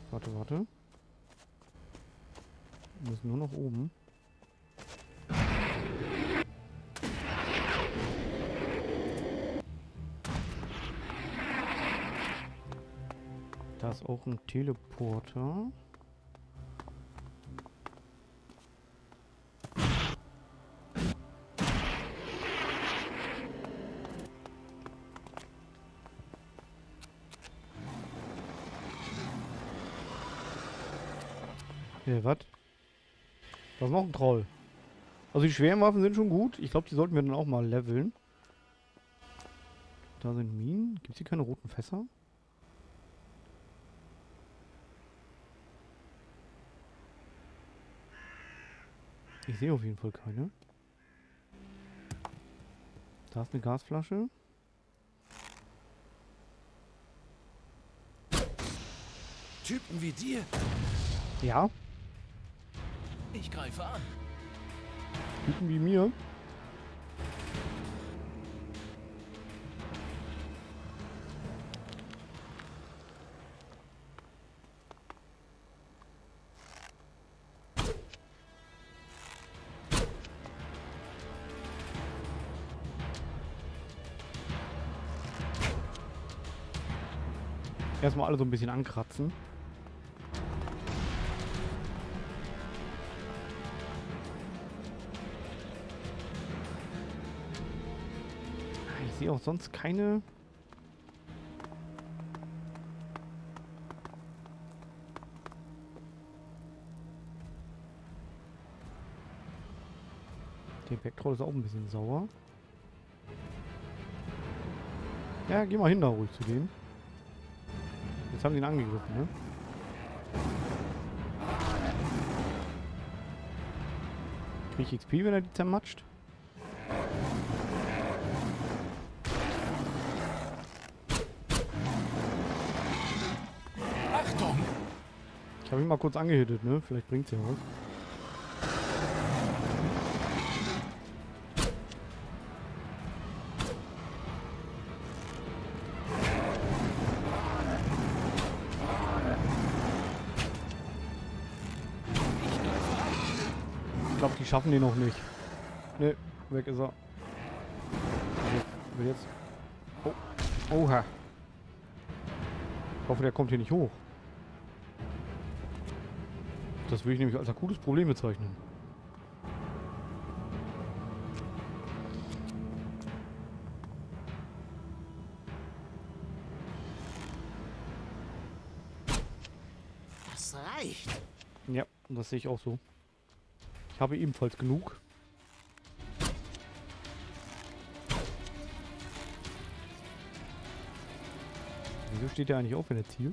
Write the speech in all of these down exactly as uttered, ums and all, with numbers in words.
Warte, warte. Wir müssen nur noch oben. Da ist auch ein Teleporter. Hey, was? Da ist noch ein Troll. Also die schweren Waffen sind schon gut. Ich glaube, die sollten wir dann auch mal leveln. Da sind Minen. Gibt es hier keine roten Fässer? Ich sehe auf jeden Fall keine. Da ist eine Gasflasche. Typen wie dir? Ja. Ich greife an. Typen wie mir. Erstmal alle so ein bisschen ankratzen. Ich sehe auch sonst keine... Der Backtroll ist auch ein bisschen sauer. Ja, geh mal hin da ruhig zu denen. Jetzt haben sie ihn angegriffen, ne? Krieg ich X P, wenn er die zermatscht? Achtung! Ich habe ihn mal kurz angehittet, ne? Vielleicht bringt's ja was. Ich glaube, die schaffen die noch nicht. Ne, weg ist er. Will jetzt. Oh. Oha. Ich hoffe, der kommt hier nicht hoch. Das würde ich nämlich als akutes Problem bezeichnen. Das reicht. Ja, das sehe ich auch so. Ich habe ebenfalls genug. Wieso steht der eigentlich auf, wenn er zielt?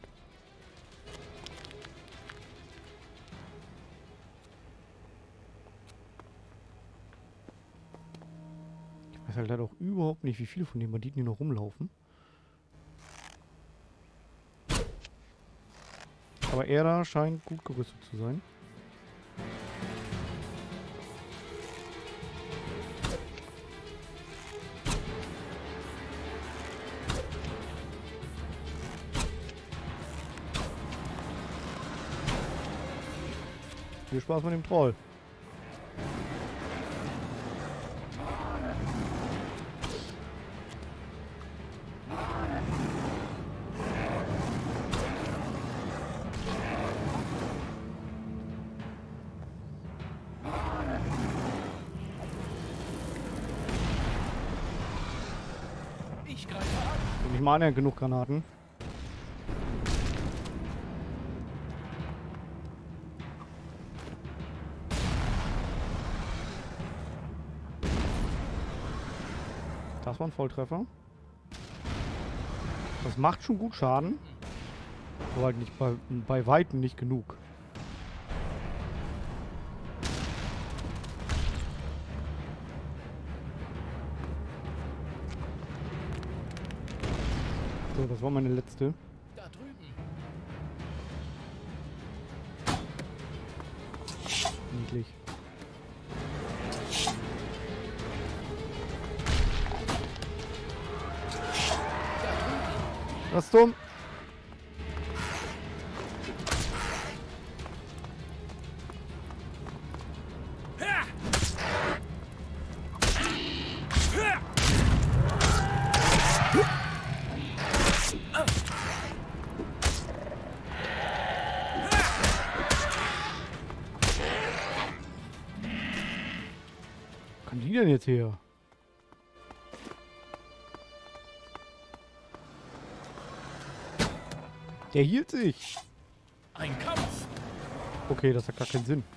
Ich weiß halt leider auch überhaupt nicht, wie viele von den Banditen hier noch rumlaufen. Aber er da scheint gut gerüstet zu sein. Viel Spaß mit dem Troll. Ich greife an. Und ich meine ja genug Granaten. Das war ein Volltreffer. Das macht schon gut Schaden. Aber halt nicht bei, bei Weitem nicht genug. So, das war meine letzte. Da drüben. Niedlich. Was dumm? die denn jetzt her? Der hielt sich. Ein Kampf. Okay, das hat gar keinen Sinn.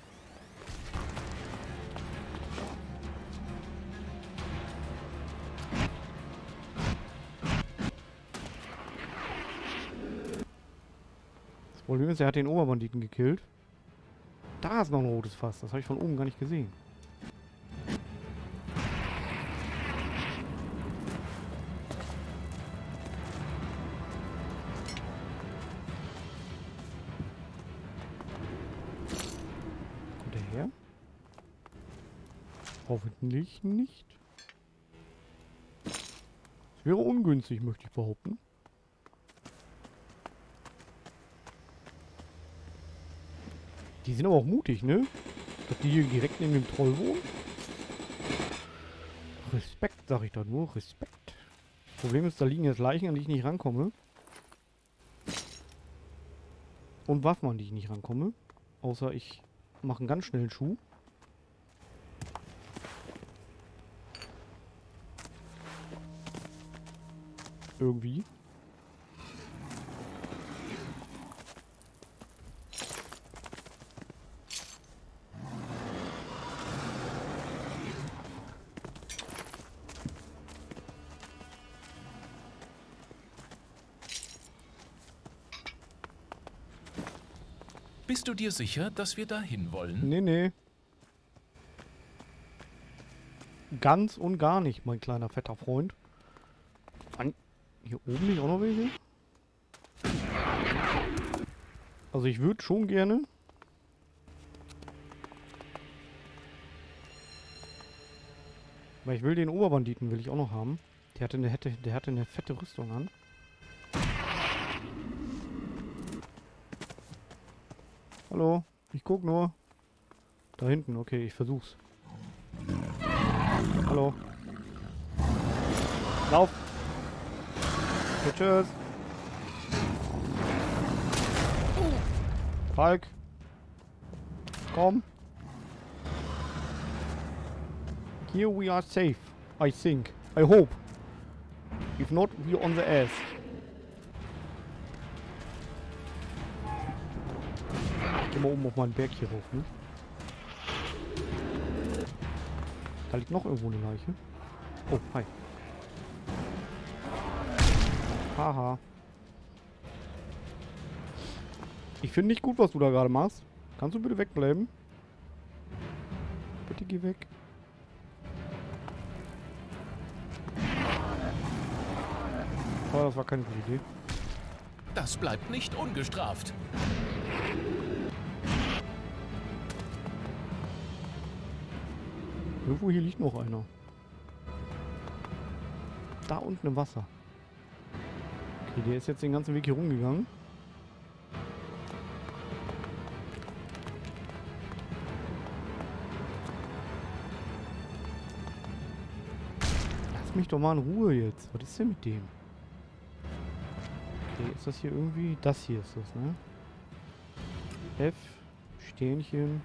Das Problem ist, er hat den Oberbanditen gekillt. Da ist noch ein rotes Fass. Das habe ich von oben gar nicht gesehen. Kommt er her? Hoffentlich nicht. Es wäre ungünstig, möchte ich behaupten. Die sind aber auch mutig, ne? Dass die hier direkt neben dem Troll wohnen. Respekt, sag ich da nur. Respekt. Problem ist, da liegen jetzt Leichen, an die ich nicht rankomme. Und Waffen, an die ich nicht rankomme. Außer ich mache einen ganz schnellen Schuh. Irgendwie. Bist du dir sicher, dass wir dahin wollen? Nee, nee. Ganz und gar nicht, mein kleiner fetter Freund. An hier oben nicht auch noch welche? Also ich würde schon gerne. Weil ich will den Oberbanditen will ich auch noch haben. Der hatte eine, hätte, der hatte eine fette Rüstung an. Hallo, ich guck nur. Da hinten, okay, ich versuch's. Hallo. Lauf! Okay, tschüss! Falk! Komm! Here we are safe, I think. I hope. If not, we're on the ass. Geh mal oben auf meinen Berg hier rauf, ne? Da liegt noch irgendwo eine Leiche. Oh, hi. Haha. Ich finde nicht gut, was du da gerade machst. Kannst du bitte wegbleiben? Bitte geh weg. Oh, das war keine gute Idee. Das bleibt nicht ungestraft. Irgendwo hier liegt noch einer. Da unten im Wasser. Okay, der ist jetzt den ganzen Weg hier rumgegangen. Lass mich doch mal in Ruhe jetzt. Was ist denn mit dem? Okay, ist das hier irgendwie... Das hier ist das, ne? F, Sternchen.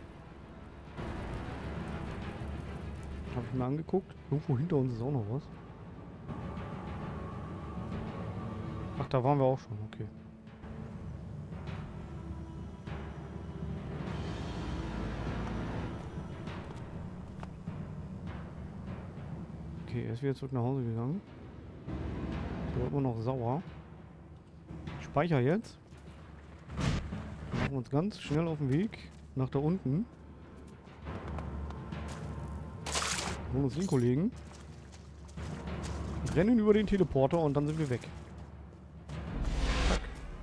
Habe ich mir angeguckt. Irgendwo hinter uns ist auch noch was. Ach, da waren wir auch schon. Okay. Okay, er ist wieder zurück nach Hause gegangen. Ist aber immer noch sauer. Ich speichere jetzt. Wir machen uns ganz schnell auf den Weg nach da unten. Holen uns den Kollegen. Rennen über den Teleporter und dann sind wir weg. Zack.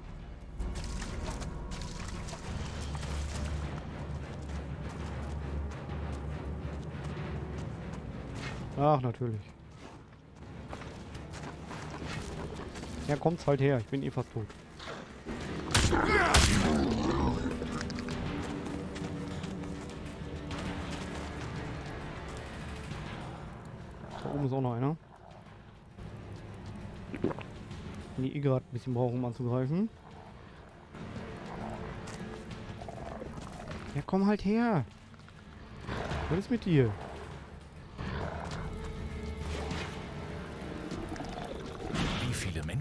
Ach, natürlich. Ja, kommt's halt her. Ich bin eh fast tot. Da oben ist auch noch einer. Die eh gerade ein bisschen brauchen, um anzugreifen. Ja, komm halt her. Was ist mit dir?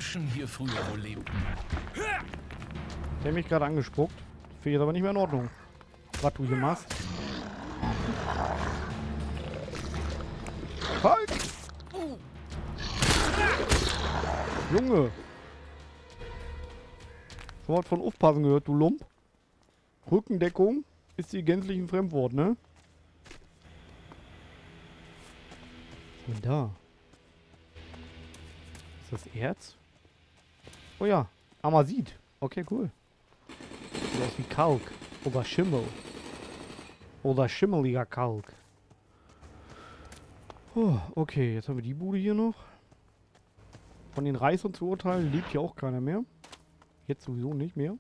Menschen hier früher wohl lebten. Der hat mich gerade angespuckt. Finde ich jetzt aber nicht mehr in Ordnung. Was du hier machst. Halt! Junge! Schon was von aufpassen gehört, du Lump? Rückendeckung ist hier gänzlich ein Fremdwort, ne? Was ist denn da? Ist das Erz? Oh ja, Amazit. Okay, cool. Sieht aus wie Kalk. Oder Schimmel. Oder schimmeliger Kalk. Oh, okay, jetzt haben wir die Bude hier noch. Von den Reißern zu urteilen, lebt hier auch keiner mehr. Jetzt sowieso nicht mehr.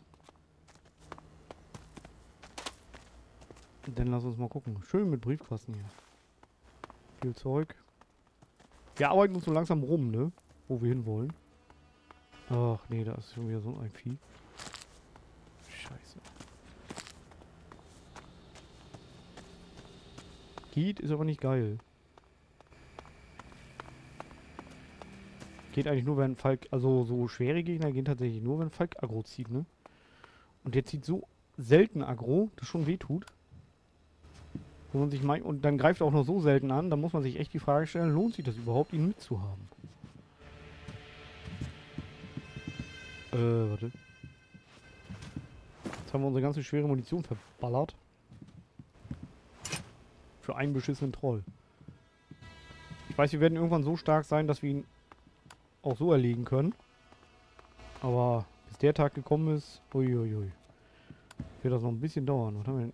Dann lass uns mal gucken. Schön mit Briefkasten hier. Viel Zeug. Wir arbeiten uns so langsam rum, ne? Wo wir hinwollen. Ach nee, da ist schon wieder so ein Vieh. Scheiße. Geht, ist aber nicht geil. Geht eigentlich nur, wenn Falk, also so schwere Gegner gehen tatsächlich nur, wenn Falk Aggro zieht, ne? Und der zieht so selten Aggro, das schon wehtut. Wo man sich meint, und dann greift er auch noch so selten an, da muss man sich echt die Frage stellen, lohnt sich das überhaupt, ihn mitzuhaben? Äh, warte. Jetzt haben wir unsere ganze schwere Munition verballert. Für einen beschissenen Troll. Ich weiß, wir werden irgendwann so stark sein, dass wir ihn auch so erlegen können. Aber bis der Tag gekommen ist, uiuiui. Wird das noch ein bisschen dauern. Was haben wir denn?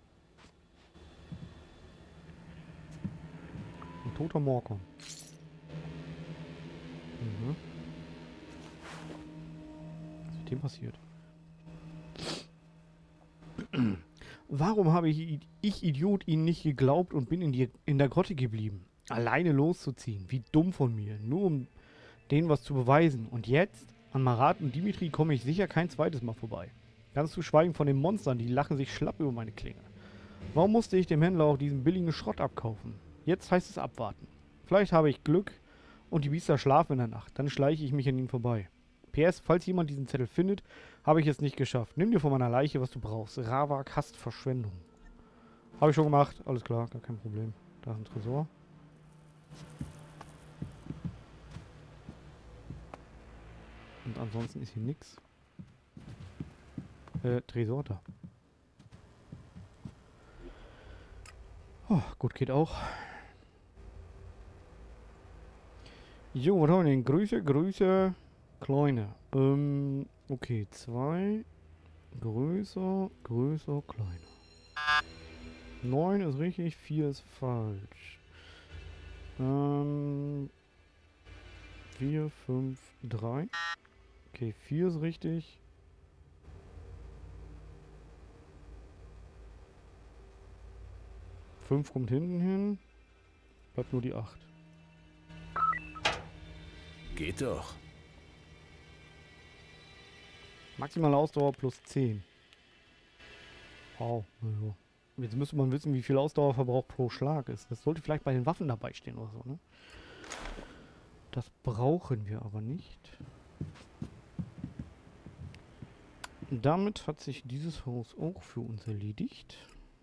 Ein toter Morker. Mhm. Was ist mit dem passiert? Warum habe ich, ich Idiot ihnen nicht geglaubt und bin in, die, in der Grotte geblieben? Alleine loszuziehen. Wie dumm von mir. Nur um denen was zu beweisen. Und jetzt, an Marat und Dimitri komme ich sicher kein zweites Mal vorbei. Ganz zu schweigen von den Monstern, die lachen sich schlapp über meine Klinge. Warum musste ich dem Händler auch diesen billigen Schrott abkaufen? Jetzt heißt es abwarten. Vielleicht habe ich Glück und die Biester schlafen in der Nacht. Dann schleiche ich mich an ihnen vorbei. P S, falls jemand diesen Zettel findet, habe ich es nicht geschafft. Nimm dir von meiner Leiche, was du brauchst. Ravak hasst Verschwendung. Habe ich schon gemacht. Alles klar, gar kein Problem. Da ist ein Tresor. Und ansonsten ist hier nichts. Äh, Tresor da. Oh, gut, geht auch. Jo, was haben wir denn? Größe, Größe, kleine. Ähm, okay, zwei. Größer, größer, kleiner. neun ist richtig, vier ist falsch. Ähm, vier, fünf, drei. Okay, vier ist richtig. fünf kommt hinten hin. Bleibt nur die acht. Geht doch. Maximale Ausdauer plus zehn. Wow. Ja. Jetzt müsste man wissen, wie viel Ausdauerverbrauch pro Schlag ist. Das sollte vielleicht bei den Waffen dabei stehen oder so, ne? Das brauchen wir aber nicht. Damit hat sich dieses Haus auch für uns erledigt.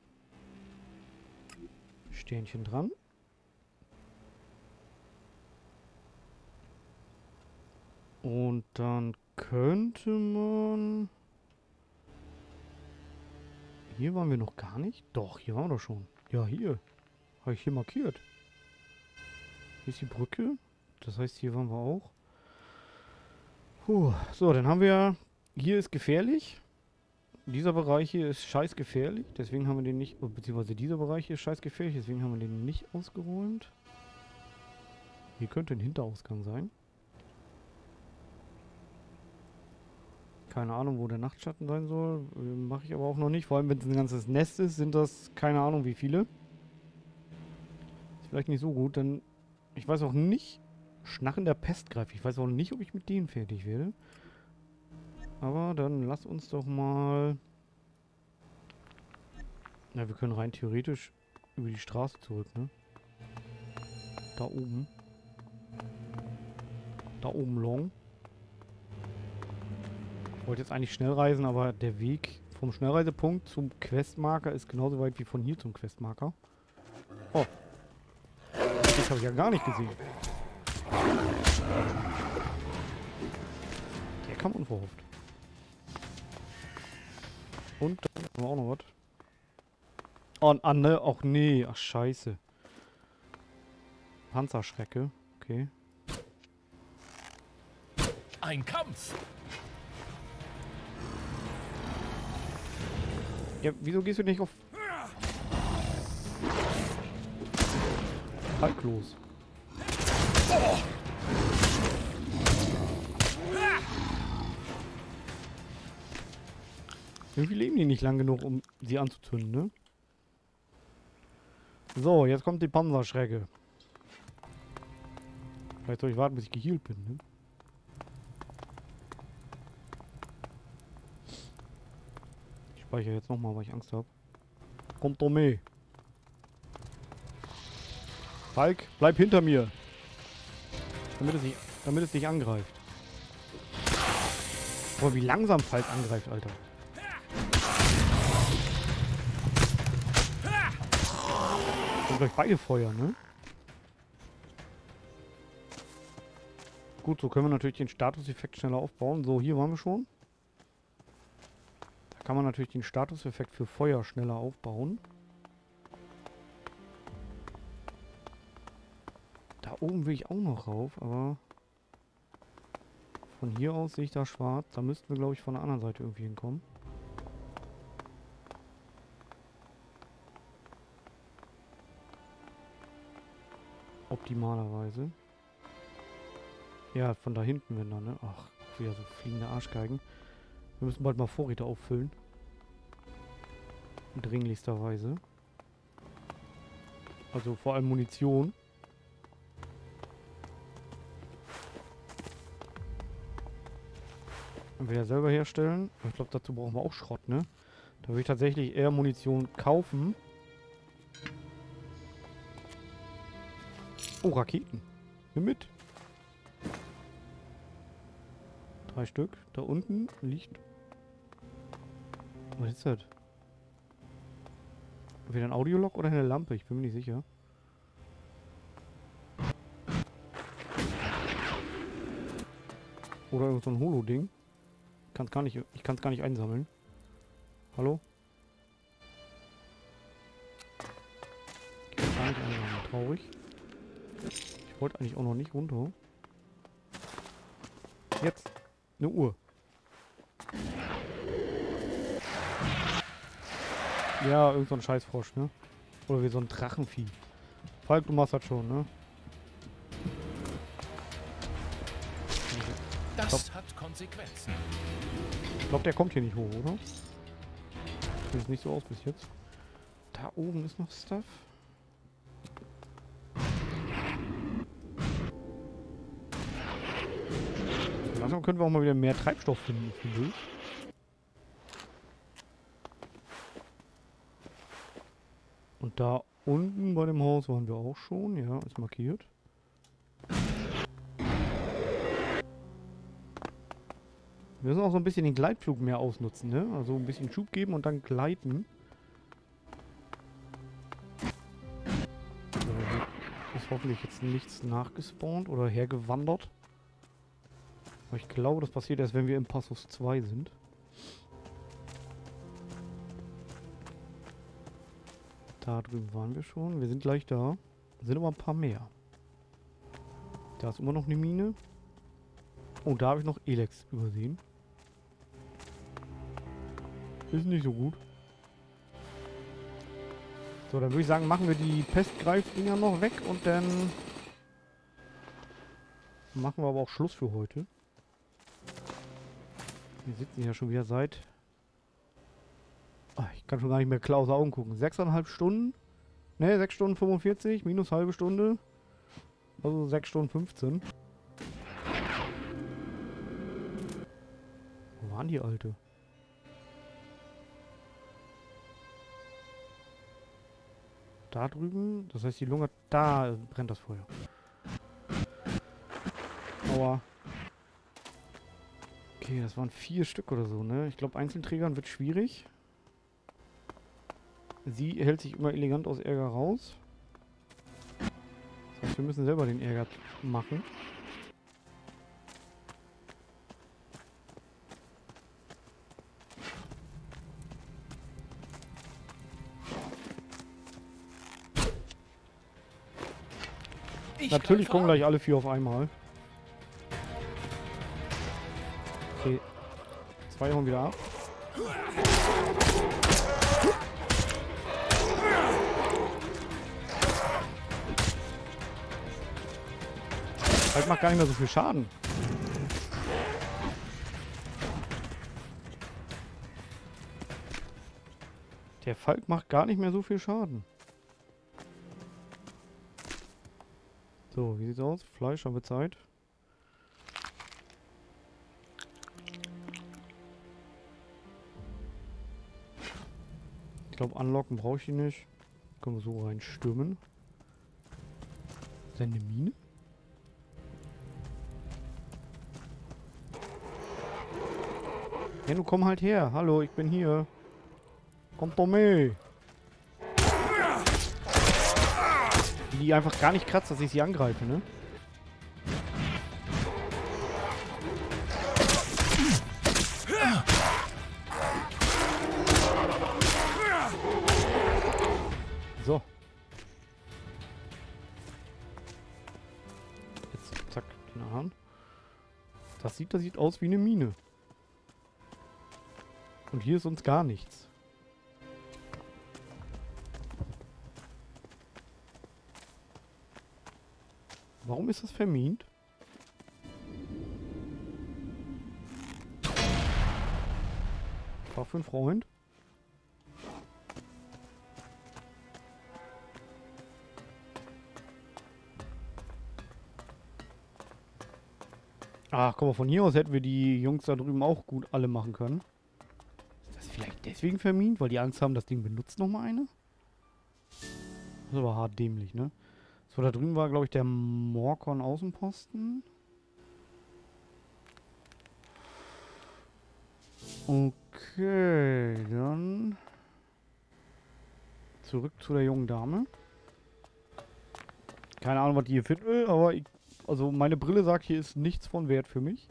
Sternchen dran. Und dann könnte man... Hier waren wir noch gar nicht? Doch, hier waren wir doch schon. Ja, hier. Habe ich hier markiert. Hier ist die Brücke. Das heißt, hier waren wir auch. Puh. So, dann haben wir... Hier ist gefährlich. Dieser Bereich hier ist scheiß gefährlich. Deswegen haben wir den nicht... Beziehungsweise dieser Bereich hier ist scheiß gefährlich. Deswegen haben wir den nicht ausgeräumt. Hier könnte ein Hinterausgang sein. Keine Ahnung, wo der Nachtschatten sein soll. Mache ich aber auch noch nicht. Vor allem, wenn es ein ganzes Nest ist, sind das keine Ahnung wie viele. Ist vielleicht nicht so gut, denn ich weiß auch nicht... Schnarren der Pestgreif. Ich weiß auch nicht, ob ich mit denen fertig werde. Aber dann lass uns doch mal... Na, wir können rein theoretisch über die Straße zurück, ne? Da oben. Da oben long. Ich wollte jetzt eigentlich schnell reisen, aber der Weg vom Schnellreisepunkt zum Questmarker ist genauso weit wie von hier zum Questmarker. Oh. Das habe ich ja gar nicht gesehen. Der kam unverhofft. Und da haben wir auch noch was. Oh, ah, ne, auch nee. Ach, scheiße. Panzerschrecke. Okay. Ein Kampf! Ja, wieso gehst du nicht auf... Haltlos. Irgendwie leben die nicht lang genug, um sie anzuzünden, ne? So, jetzt kommt die Panzerschrecke. Vielleicht soll ich warten, bis ich geheilt bin, ne? Ich speichere jetzt nochmal, weil ich Angst habe. Kommt doch mit. Falk, bleib hinter mir. Damit es nicht, damit es nicht angreift. Boah, wie langsam Falk angreift, Alter. Und gleich beide feuern, ne? Gut, so können wir natürlich den Statuseffekt schneller aufbauen. So, hier waren wir schon. Da kann man natürlich den Statuseffekt für Feuer schneller aufbauen. Da oben will ich auch noch rauf, aber von hier aus sehe ich da schwarz. Da müssten wir, glaube ich, von der anderen Seite irgendwie hinkommen. Optimalerweise. Ja, von da hinten, wenn dann, ne? Ach, wieder so fliegende Arschgeigen. Wir müssen bald mal Vorräte auffüllen. Dringlichsterweise. Also vor allem Munition. Können wir ja selber herstellen. Ich glaube, dazu brauchen wir auch Schrott, ne? Da würde ich tatsächlich eher Munition kaufen. Oh, Raketen. Nimm mit. Drei Stück. Da unten liegt... Was ist das? Wieder ein Audiolog oder eine Lampe? Ich bin mir nicht sicher. Oder irgend so ein Holo-Ding. Kann's gar nicht, ich kann es gar nicht einsammeln. Hallo? Ich kann gar nicht einsammeln. Traurig. Ich wollte eigentlich auch noch nicht runter. Jetzt. Eine Uhr. Ja, irgend so ein Scheißfrosch, ne? Oder wie so ein Drachenvieh. Falk, du machst das schon, ne? Das Stopp. hat Konsequenzen. Ich glaube, der kommt hier nicht hoch, oder? Sieht nicht so aus bis jetzt. Da oben ist noch Stuff. Langsam können wir auch mal wieder mehr Treibstoff finden, finde ich. Und da unten bei dem Haus waren wir auch schon. Ja, ist markiert. Wir müssen auch so ein bisschen den Gleitflug mehr ausnutzen, ne? Also ein bisschen Schub geben und dann gleiten. So, ist hoffentlich jetzt nichts nachgespawnt oder hergewandert. Aber ich glaube, das passiert erst, wenn wir im Passus zwei sind. Da drüben waren wir schon. Wir sind gleich da. Sind aber ein paar mehr. Da ist immer noch eine Mine. Oh, da habe ich noch Elex übersehen. Ist nicht so gut. So, dann würde ich sagen, machen wir die Pestgreifdinger noch weg und dann machen wir aber auch Schluss für heute. Wir sitzen ja schon wieder seit... Ach, ich kann schon gar nicht mehr klar aus den Augen gucken. Sechseinhalb Stunden? Ne, sechs Stunden fünfundvierzig, minus halbe Stunde. Also sechs Stunden fünfzehn. Wo waren die Alte? Da drüben? Das heißt, die Lunge... Da brennt das Feuer. Aua. Okay, Okay, das waren vier Stück oder so, ne? Ich glaube, Einzelträgern wird schwierig. Sie hält sich immer elegant aus Ärger raus. Das heißt, wir müssen selber den Ärger machen. Ich Natürlich kommen greife gleich alle vier auf einmal. Okay. Zwei hauen wieder ab. Halt macht gar nicht mehr so viel Schaden. Der Falk macht gar nicht mehr so viel Schaden. So, wie sieht's aus? Fleisch haben wir Zeit. Ich glaube, anlocken brauche ich ihn nicht. Können wir so reinstürmen. Ist denn eine Mine? Ja, du komm halt her. Hallo, ich bin hier. Kommt doch mit. Wie die einfach gar nicht kratzt, dass ich sie angreife, ne? So. Jetzt, zack, den Arm. Das sieht, das sieht aus wie eine Mine. Und hier ist uns gar nichts. Warum ist das vermint? War für einen Freund. Ach, guck mal, von hier aus hätten wir die Jungs da drüben auch gut alle machen können. Ist das vielleicht deswegen vermint, weil die Angst haben, das Ding benutzt nochmal eine? Das ist aber hart dämlich, ne? So, da drüben war, glaube ich, der Morkon Außenposten. Okay, dann zurück zu der jungen Dame. Keine Ahnung, was die hier finden will, aber ich, also meine Brille sagt, hier ist nichts von Wert für mich.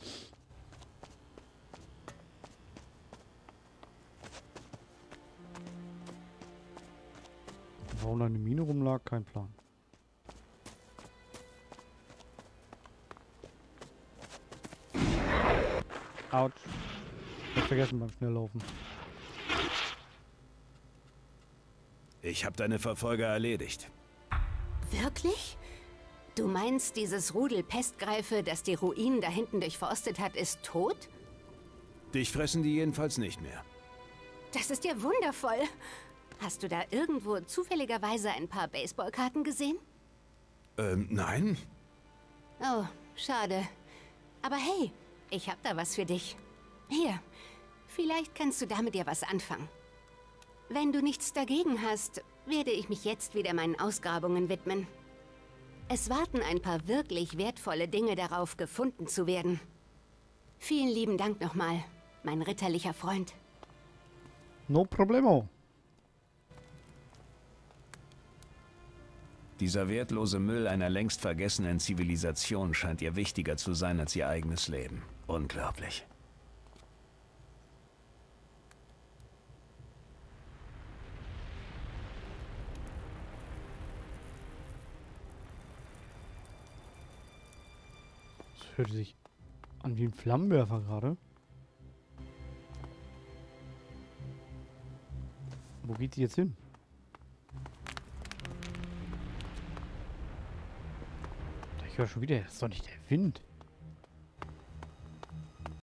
Warum da eine Mine rumlag, kein Plan. Autsch. Ich hab vergessen beim Schnelllaufen. Ich habe deine Verfolger erledigt. Wirklich? Du meinst, dieses Rudel Pestgreife, das die Ruinen da hinten durchforstet hat, ist tot? Dich fressen die jedenfalls nicht mehr. Das ist ja wundervoll. Hast du da irgendwo zufälligerweise ein paar Baseballkarten gesehen? Ähm, nein? Oh, schade. Aber hey, ich hab da was für dich. Hier, vielleicht kannst du damit ja was anfangen. Wenn du nichts dagegen hast, werde ich mich jetzt wieder meinen Ausgrabungen widmen. Es warten ein paar wirklich wertvolle Dinge darauf, gefunden zu werden. Vielen lieben Dank nochmal, mein ritterlicher Freund. No problemo. Dieser wertlose Müll einer längst vergessenen Zivilisation scheint ihr wichtiger zu sein als ihr eigenes Leben. Unglaublich. Das hört sich an wie ein Flammenwerfer gerade. Wo geht sie jetzt hin? Ich höre schon wieder, das ist doch nicht der Wind.